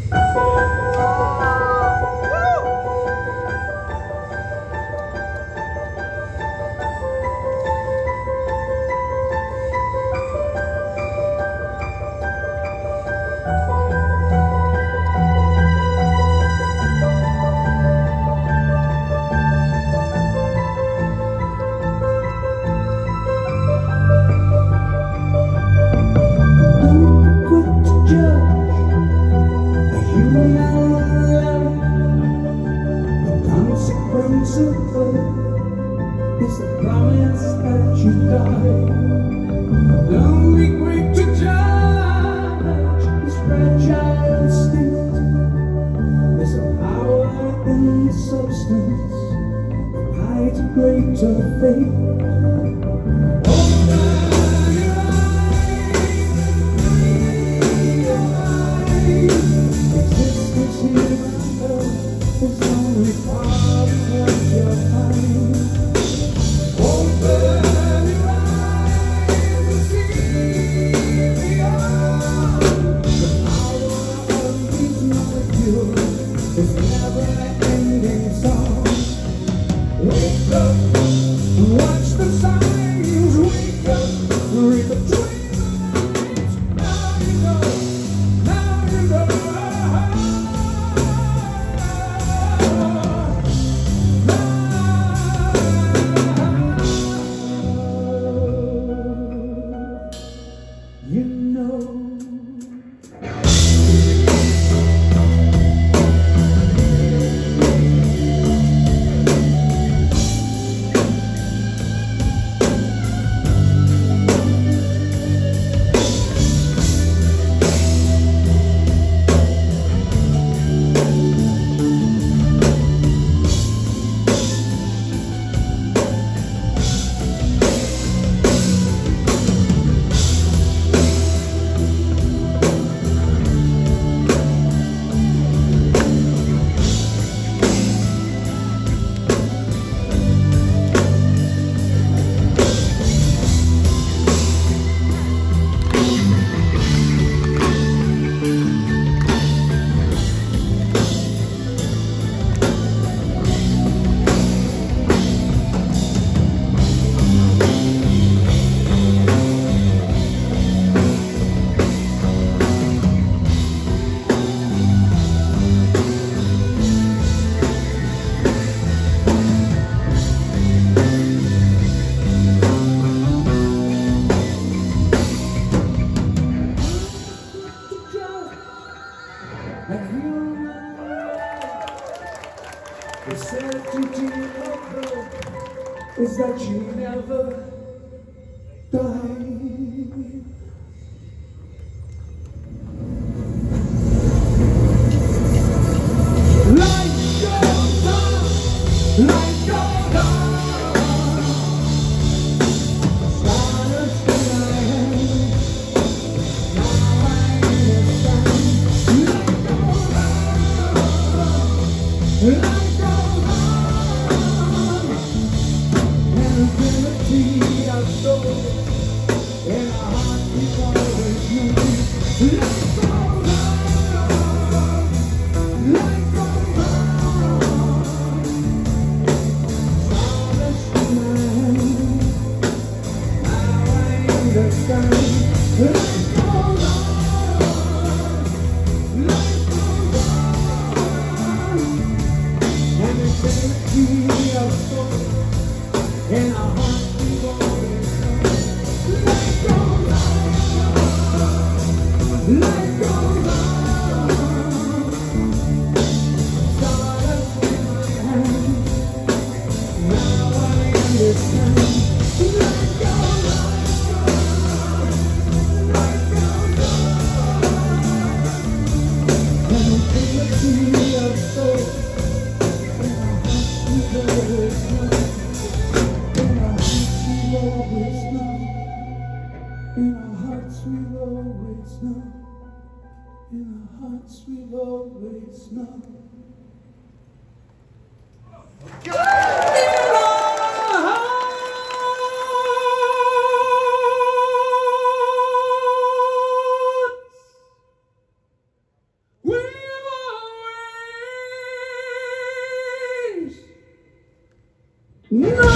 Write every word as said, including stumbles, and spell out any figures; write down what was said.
It's the promise that you die. Don't be quick to judge this fragile state. There's a power in the substance that hides a greater fate. Open your eyes. Existence here on earth is only part of what you'll find. Open your eyes and see beyond. The power of these molecules is never-ending song. Wake up and watch the signs. Wake up, read the dreams. Now you know, now you know. You know. The certainty of love is that you never die. Life goes on, life goes on. Stardust in my hand, now I understand. Life goes on, life infinity of soul in our heart we always knew. Life goes on, life goes on. Stardust in my hand, now I understand. Life goes on, life goes on. An infinity of soul in our hearts we've always known. Life goes on, life goes on. Stardust in my hand, now I understand. Life goes on, life goes on. An infinity of soul in our hearts we've always known. In our hearts we've always known. In our hearts we've always known. In our hearts we've No!